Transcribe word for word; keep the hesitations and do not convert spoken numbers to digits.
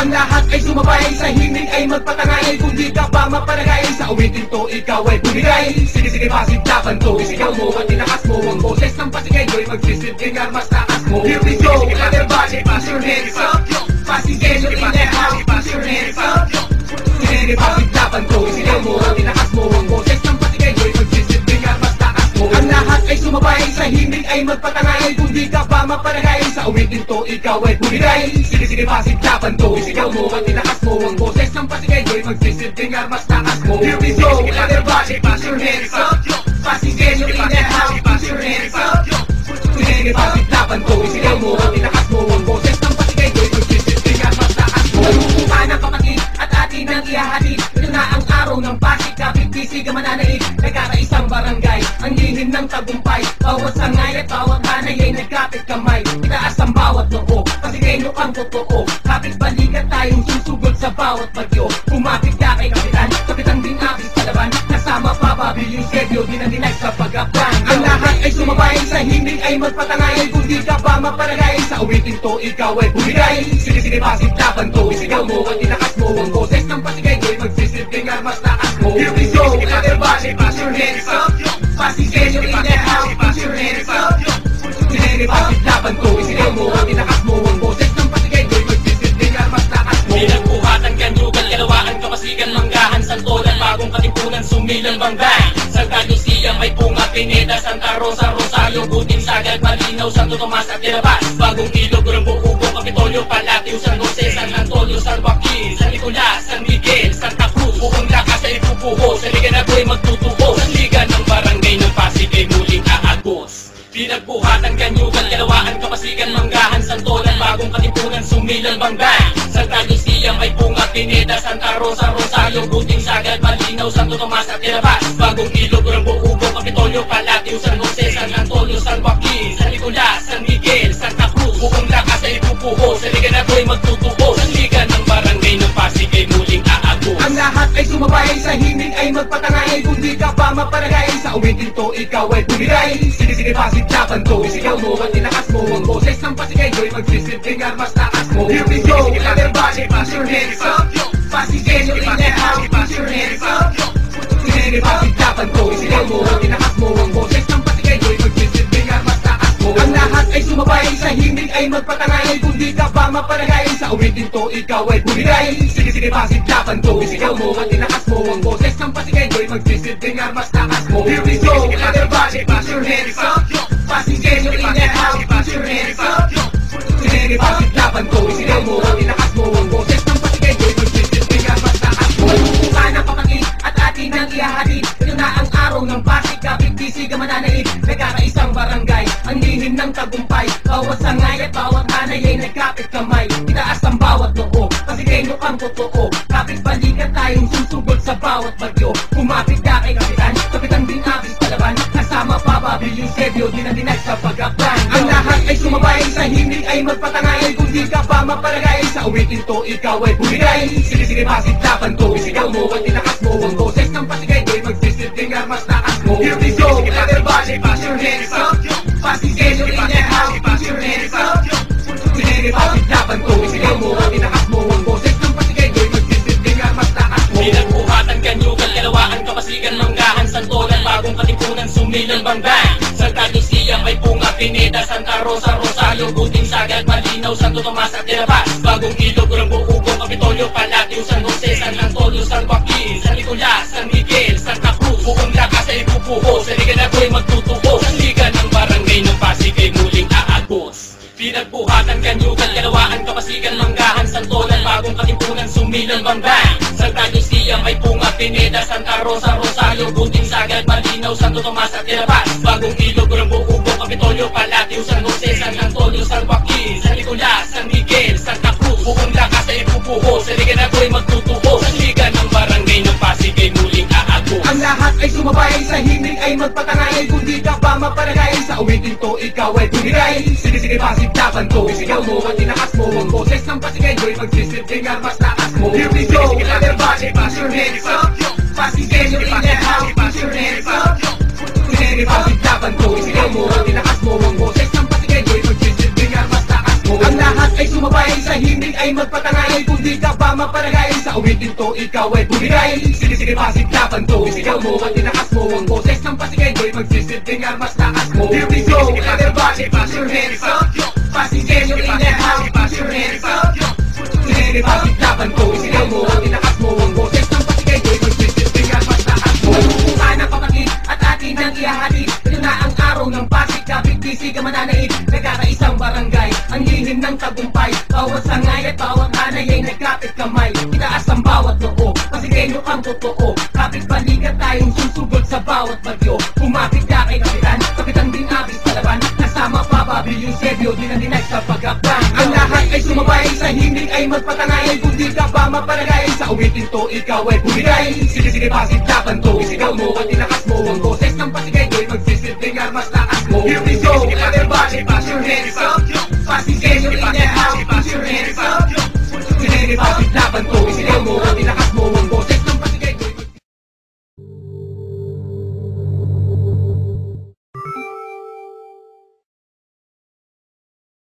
Ang lahat ay sumabay, sa himig ay magpatangay. Kung di ka pa maparagay, sa awitin to ikaw ay bumigay. Sige sige pasigtapan to, isigaw mo at tinakas mo. Ang boses ng pasigay do'y magsisilbing armas takas mo. Here we go, everybody, pass your hands up. Pasigay in the house, pass your hands up. Sige sige pasigtapan to, isigaw mo at tinakas mo. Ang boses ng pasigay do'y magsisilbing armas takas mo. Ang lahat ay sumabay, sa himig ay magpatangay. Kung di ka pa maparagay, sa awitin to ikaw ay bumigay. Sige sige pasigtapan to, isigaw mo at tinakas mo. Ang boses ng pasigay do'y magsisilbing armas takas mo. Here we go, everybody, pass your hands up. Pasigay in the house, pass your hands up. Sige sige pasigtapan to, isigaw mo at tinakas mo. Ang boses ng pasigay do'y magsisilbing armas takas mo. Lumuha ng kapatid at atin ang ihahatid. Ito na ang araw ng Pasig, kapit-bisig ang mananaig. Nagkakaisang barangay, ang lihim ng tagumpay. Bawat sangay at bawat hanay ay nagkapit kamay. Itaas ang bawat noo, Pasigenyo ang totoo. Kapit balikat tayong susugod sa bawat bagyo. Kumapit ka kay kapitan, kapitan din abis palaban. Kasama pa Babiling Sergio, dinadinay sa pag-aplan. Ang lahat ay sumabay, sa himig ay magpatangay. Kung di ka pa maparagay, sa awitin to ikaw ay bumigay. Sige sige pasigtapan to, isigaw mo at tinakas mo. Ang boses ng pasigay do'y magsisilbing armas takas mo. Here we go, everybody, pass your hands up. Pasigay in the house, pass your hands up. Sige sige pasigtapan to, isigaw mo at tinakas mo. Ang boses ng pasigay do'y magsisilbing armas takas mo. Pinagbuhatan, Kanyugan, Kalawaan, Kapasigan, Manggahan, Santolan, Bagong Katipunan, Sumilang, Bangbang. Santa Lucia, May Punga, Pineda, Santa Rosa, Rosario, Buting, Sagad, Malinaw, Santo Tomas at Tirabas. Bagong Ilog, Rambo, Ugo, Kapitolyo, Palatio, San Jose, San Antonio, San Joaquin, San Nicolas, San Miguel, Santa Cruz. Buong lakas ay ipupuho, sa liga na buhay magtutuho. Sa liga ng barangay ng Pasig ay muling aagos. Pinagbuhatan, Kanyugan, Kalawaan, Kapasigan, Manggahan, Santolan, Bagong Katipunan, Sumilang, Bangbang. Santa Lucia, May Punga, Pineda, Santa Rosa, Rosario, Buting, Sagad, Malinaw, Santo Tomas at Tirabas. Bagong Ilog, Rambo, Ugo, Kapitolyo, Palatio, San Jose, San Antonio, San Joaquin, San Nicolas, San Miguel, Santa Cruz. Buong lakas ay ipupuho, sa liga na buhay magtutuho. Sa liga ng barangay ng Pasig ay muling aagos. Ang lahat ay sumabay, sa himig ay magpatangay. Kung di ka pa maparagay, sa awitin to ikaw ay bumigay. Sige sige pasigtapan to, isigaw mo at tinakas mo. Ang boses ng pasigay do'y magsisilbing armas takas mo. Here we go, everybody, pass your hands up. Pasigay in the house, pass your hands up. Sige sige pasigtapan to, isigaw mo at tinakas mo. Ang boses ng pasigay do'y magsisilbing armas takas mo. Ang lahat ay sumabay, sa himig ay magpatangay. Kung di ka pa maparagay, sa awitin to ikaw ay bumigay. Sige sige pasigtapan to, isigaw mo at tinakas mo. Ang boses ng pasigay do'y magsisilbing armas takas mo. Here we go, everybody, pass your hands up. Pasigay in the house, pass your hands up. Sige sige pasigtapan to, isigaw mo at tinakas mo. Ang boses ng pasigay do'y magsisilbing armas takas mo. Lumuha ng kapatid at atin ang ihahatid. Ito na ang araw ng Pasig, kapit-bisig ang mananaig. Nagkakaisang barangay, ang lihim ng tagumpay. Bawat sangay at bawat hanay ay nagkapit kamay. Itaas ang bawat noo, Pasigenyo ang totoo. Kapit balikat tayong susugod sa bawat bagyo. Kumapit ka kay kapitan, kapitan din abis palaban. Kasama pa Babiling Sergio, dinadinay sa pag-aplan. Ang lahat ay sumabay, sa himig ay magpatangay. Kung di ka pa maparagay, sa awitin to ikaw ay bumigay. Sige sige pasigtapan to, isigaw mo at tinakas mo. Ang boses ng pasigay do'y magsisilbing armas takas mo. Here we go, everybody, pass your hands up. Pasigay in the house, pass your hands up. Sige sige pasigtapan to, isigaw mo at tinakas mo. Ang boses ng pasigay do'y magsisilbing armas takas mo. Pinagbuhatan, Kanyugan, Kalawaan, Kapasigan, Manggahan, Santolan, Bagong Katipunan, Sumilang, Bangbang. Santa Lucia, May Punga, Pineda, Santa Rosa, Rosario, Buting, Sagad, Malinaw, Santo Tomas at Tirabas. Bagong Ilog, Rambo, Ugo, Kapitolyo, Palatio, San Jose, San Antonio, San Joaquin, San Nicolas, San Miguel, Santa Cruz. Buong lakas ay ipupuho, sa liga na buhay magtutuho. Sa liga ng barangay ng Pasig ay muling aagos. Pinagbuhatan, Kanyugan, Kalawaan, Kapasigan, Manggahan, Santolan, Bagong Katipunan, Sumilang, Bangbang. Santa Lucia, May Punga, Pineda, Santa Rosa, Rosario, Buting, Sagad, Malinaw, Santo Tomas at Tirabas. Bagong Ilog, Rambo, Ugo, Kapitolyo, Palatio, San Jose, San Antonio, San Joaquin, San Nicolas, San Miguel, Santa Cruz. Buong lakas ay ipupuho, sa liga na buhay magtutuho. Sa liga ng barangay ng Pasig ay muling aagos. Ang lahat ay sumabay, sa himig ay magpatangay. Kung di ka pa maparagay, sa awitin to ikaw ay bumigay. Sige sige pasigtapan to, isigaw mo at tinakas mo. Ang boses ng pasigay do'y magsisilbing armas takas mo. Here we go, everybody, pass your hands up. Pasigay in the house, pass your hands up. Sige sige pasigtapan to, isigaw mo at tinakas mo. Ang boses ng pasigay do'y magsisilbing armas takas mo. Ang lahat ay sumabay, sumabay, sa himig ay magpatangay. Kung di ka ba maparagay, sa uwitin to ikaw ay bumigay. Sige sige pasiglaban to, isigaw mo at tinakas mo. Ang boses ng pasigay ko'y magsisilbing armas taas mo. Here we go, everybody put your hands up. Pasigenyo in the house, put your hands up. Sige sige pasiglaban to, isigaw mo at tinakas mo. Ang boses ng pasigay ko'y magsisilbing armas taas mo. Bukan ang kapatid at atin ang ihahatid. Ito na ang araw ng Pasig, kapit bisig ang mananaig. Nagkakaisang barangay, ang lihim ng tagumpay. Bawat sangay at bawat hanay ay nagkapit kamay. Itaas ang bawat loob, Pasigenyo kang totoo. Kapit balikat tayong susugod sa bawat bagyo. Kumapit ka kay kapitan, kapitan din abis palaban. Kasama pa Bobby Eusebio, di na dinay sa pag-akban. Ang lahat ay sumabay, sa himig ay magpatangay. Kung di ka ba maparagay, sa uwitin to ikaw ay bumigay. Sige sige pasiglaban to, isigaw mo at